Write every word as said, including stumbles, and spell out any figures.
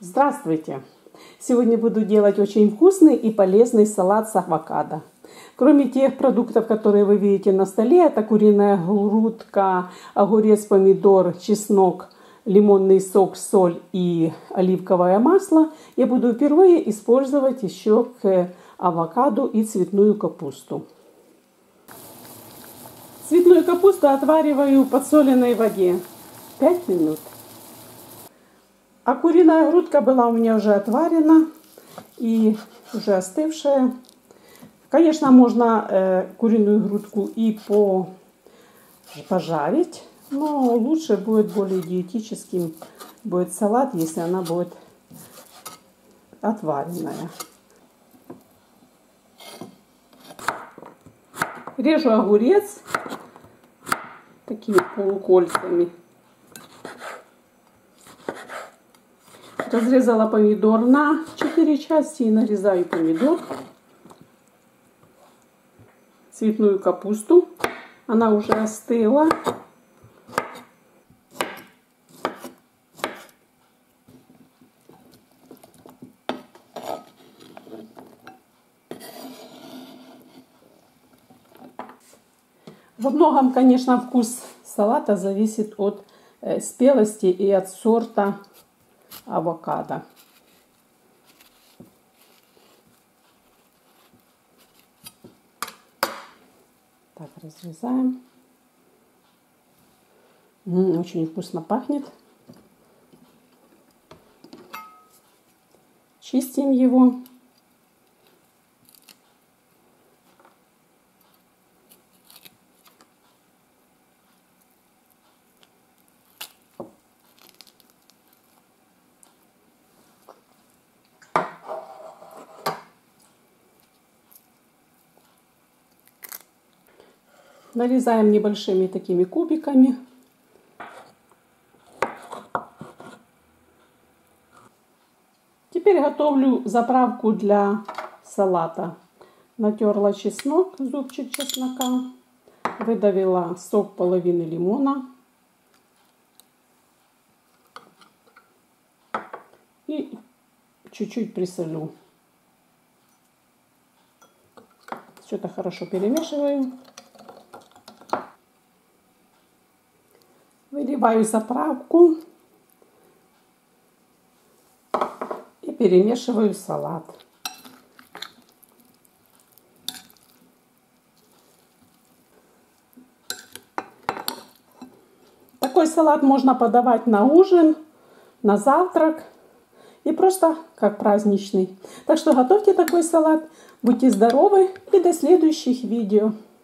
Здравствуйте! Сегодня буду делать очень вкусный и полезный салат с авокадо. Кроме тех продуктов, которые вы видите на столе, это куриная грудка, огурец, помидор, чеснок, лимонный сок, соль и оливковое масло, я буду впервые использовать еще к авокадо и цветную капусту. Цветную капусту отвариваю в подсоленной воде пять минут. А куриная грудка была у меня уже отварена и уже остывшая. Конечно, можно э, куриную грудку и по, пожарить, но лучше будет, более диетическим будет салат, если она будет отваренная. Режу огурец такими полукольцами. Разрезала помидор на четыре части и нарезаю помидор. Цветную капусту. Она уже остыла. Во многом, конечно, вкус салата зависит от э, спелости и от сорта авокадо. Так, разрезаем. М-м, очень вкусно пахнет. Чистим его. Нарезаем небольшими такими кубиками. Теперь готовлю заправку для салата. Натерла чеснок, зубчик чеснока. Выдавила сок половины лимона. И чуть-чуть присолю. Что-то хорошо перемешиваю. Выливаю заправку и перемешиваю салат. Такой салат можно подавать на ужин, на завтрак и просто как праздничный. Так что готовьте такой салат. Будьте здоровы и до следующих видео.